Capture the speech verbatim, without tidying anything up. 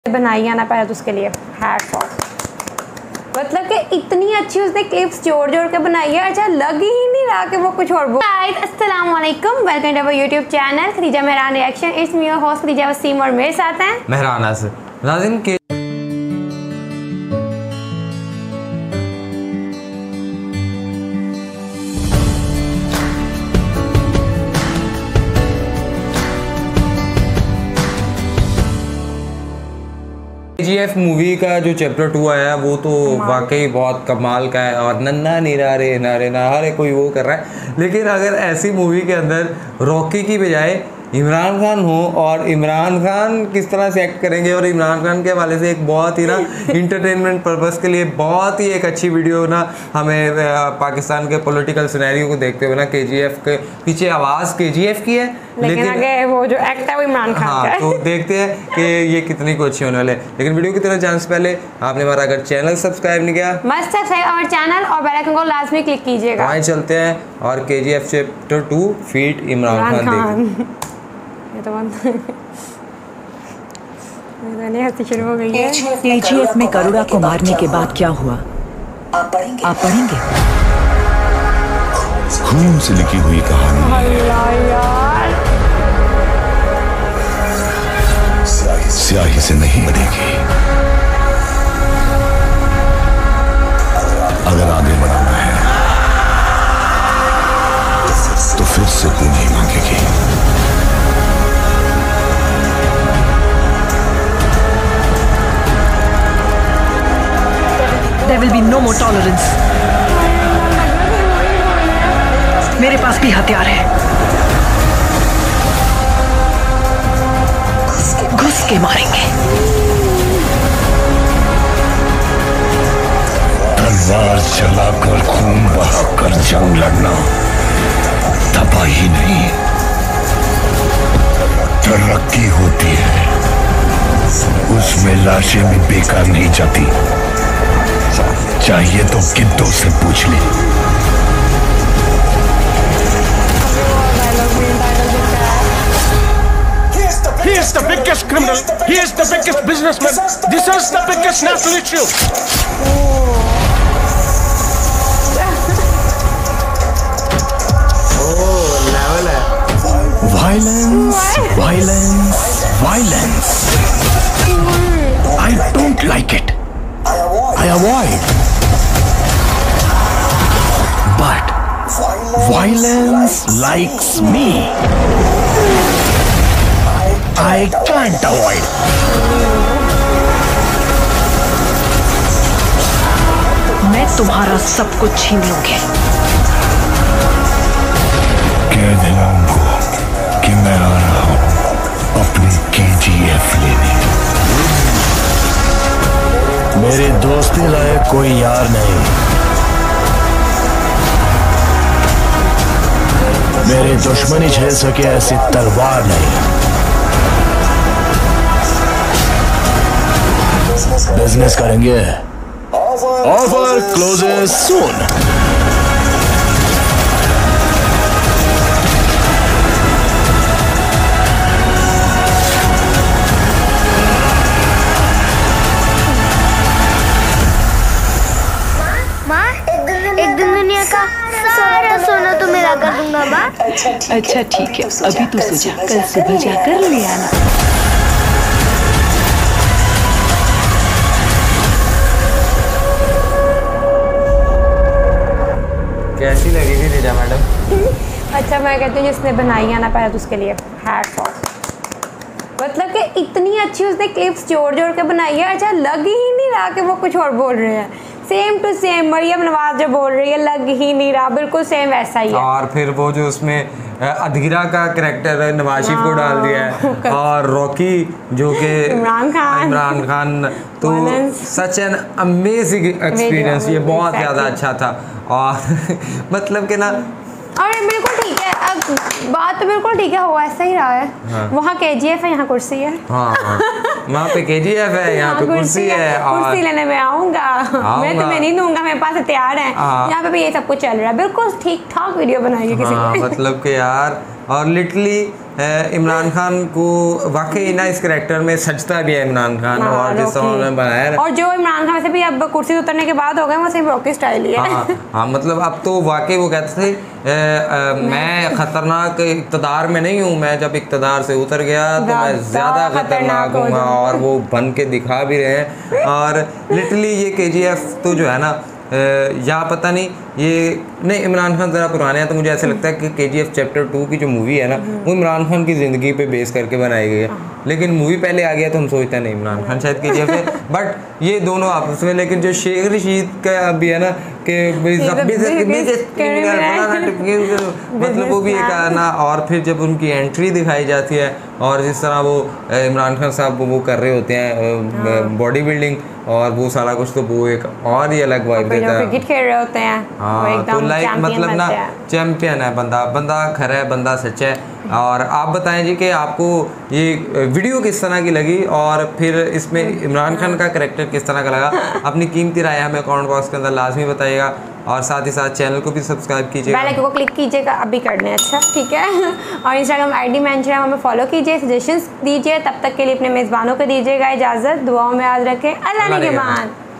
बनाई है ना पहले तो उसके लिए हैट्स ऑफ। मतलब कि इतनी अच्छी उसने क्लिप्स जोड़ जोड़ के बनाई है, अच्छा लग ही नहीं रहा कि वो कुछ और बोल। गाइस अस्सलाम वालेकुम, welcome to our YouTube channel Khadija Mehran reaction. It's me your host Khadija Waseem और मेरे साथ हैं मेहराना से नाज़रीन के जी एफ मूवी का जो चैप्टर टू आया है वो तो वाकई बहुत कमाल का है और नन्ना नीरा रे नारे ना हर कोई वो कर रहा है। लेकिन अगर ऐसी मूवी के अंदर रॉकी की बजाय इमरान खान हो और इमरान खान किस तरह से एक्ट करेंगे और इमरान खान के हवाले से एक बहुत ही ना इंटरटेनमेंट पर्पस के लिए बहुत ही एक अच्छी वीडियो ना हमें पाकिस्तान के पॉलिटिकल सिनेरियो को देखते हुए ना के जी एफ के पीछे आवाज़ के जी एफ की है, लेकिन, लेकिन आगे वो जो एक्ट है वो इमरान खान हाँ, का है। तो देखते हैं कि ये कितनी को अच्छी होने वाले। लेकिन वीडियो की तरफ जाने से पहले आपने हमारा अगर चैनल सब्सक्राइब नहीं किया मस्त सब्सक्राइब और चैनल और बेल आइकन को लाजमी क्लिक कीजिएगा। वहीं चलते हैं और K G F chapter two feat Imran Khan देखते। ये तो बंद मैंने हंसी शुरू हो गई है। के जी एफ में करुणा को मारने के बाद क्या हुआ आप पढ़ेंगे? आप पढ़ेंगे? खून से लिखी हुई कहानी अल्लाह यार, स्याही से नहीं बनेगी। अगर आगे बढ़ाना है तो फिर से तू नहीं मांगेगी। There will be no more tolerance. मेरे पास भी हथियार है, घुस के मारेंगे। तलवार चलाकर खून बहाकर जंग लड़ना तबाही नहीं, तरक्की होती है। उसमें लाशें भी बेकार नहीं जाती। चाहिए तो गिद्धों से पूछ ले। He is the biggest criminal. He is the biggest businessman. This is the biggest national issue. Violence, violence, violence. I don't like it. I avoid. But violence likes me. I can't avoid. मैं तुम्हारा सब कुछ छीन लूंगी। कह देना उनको कि मैं आ रहा हूं अपनी के जी एफ लेने। मेरी दोस्ती लायक कोई यार नहीं, मेरी दुश्मनी झेल सके ऐसी तलवार नहीं। बिजनेस करेंगे। Offer closes soon. एक दिन दुनिया का सारा सोना तो मेरा कर दूंगा माँ। अच्छा ठीक है, अभी तू सो जा, कल सुबह जाकर ले आना। कैसी लगी थी रीजा मैडम? अच्छा मैं कहती हूँ जिसने बनाई है ना पहले तो उसके लिए हैट्स ऑफ। मतलब कि इतनी अच्छी उसने क्लिप्स जोड़ जोड़ के बनाई है, अच्छा लग ही नहीं रहा कि वो कुछ और बोल रहे हैं। Same to same Maryam Nawaz जो बोल रही है लग ही नहीं रहा, बिल्कुल सेम वैसा ही है। और फिर वो जो उसमें अधीरा का कैरेक्टर नवाज शरीफ को डाल दिया है और रॉकी जो कि इमरान खान इमरान खान तो सच एन अमेजिंग एक्सपीरियंस, ये बहुत ज़्यादा अच्छा था। और मतलब कि ना और बिल्कुल ठीक है, अब बात तो बिल्कुल ठीक है, हो ऐसा ही रहा है। हाँ। वहाँ के जी एफ है, यहाँ कुर्सी है। हाँ, हाँ। वहाँ पे के जी एफ है, यहाँ पे कुर्सी है। और कुर्सी लेने में आऊँगा, मैं तुम्हें नहीं दूंगा, मेरे पास हथियार है। यहाँ पे भी ये सब कुछ चल रहा है, बिल्कुल ठीक ठाक वीडियो बनाएगी किसी हाँ, मतलब कि यार और लिटरली इमरान खान को वाकई ना इस कैरेक्टर में सजता भी है इमरान खान। हाँ, और जिस तरह उन्होंने बनाया है, और जो इमरान खान वैसे भी अब कुर्सी से उतरने के बाद हो गए वो सिर्फ रॉकी स्टाइल ही है। हाँ हाँ, मतलब अब तो वाकई वो कहते थे ए, ए, मैं खतरनाक इक़्तिदार में नहीं हूँ, मैं जब इक़्तिदार से उतर गया तो मैं ज़्यादा खतरनाक हूँ। और वो बन के दिखा भी रहे हैं। और लिटरली ये के जी एफ तो जो है ना, या पता नहीं ये नहीं, इमरान खान ज़रा पुराने हैं तो मुझे ऐसा लगता है कि के जी एफ चैप्टर टू की जो मूवी है ना वो इमरान खान की ज़िंदगी पे बेस करके बनाई गई है। लेकिन मूवी पहले आ गया तो हम सोचते हैं नहीं इमरान खान शायद के जी एफ है, बट ये दोनों आपस में। लेकिन जो शेख रशीद का भी है ना कि मतलब वो भी एक आना, और फिर जब उनकी एंट्री दिखाई जाती है और जिस तरह वो इमरान खान साहब वो कर रहे होते हैं बॉडी बिल्डिंग और वो सारा कुछ, तो वो एक और ही अलग वाइब देता है। क्रिकेट खेल रहे होते हैं। हाँ, तो लाइक मतलब ना चैंपियन है बंदा, बंदा खरा है, बंदा सच्चा है। और आप बताएं जी कि आपको ये वीडियो किस तरह की लगी और फिर इसमें इमरान खान का करैक्टर किस तरह का लगा। अपनी कीमती राय हमें कमेंट बॉक्स के अंदर लाजमी बताइएगा और साथ ही साथ चैनल को भी सब्सक्राइब कीजिएगा, बेल आइकन को क्लिक कीजिएगा। अभी करने हैं, अच्छा ठीक है। और इंस्टाग्राम आईडी मेंशन है, हमें फॉलो कीजिए, सजेशंस दीजिए। तब तक के लिए अपने मेज़बानों को दीजिएगा इजाज़त, दुआओं में याद रखें। अल्लाह ने के मान।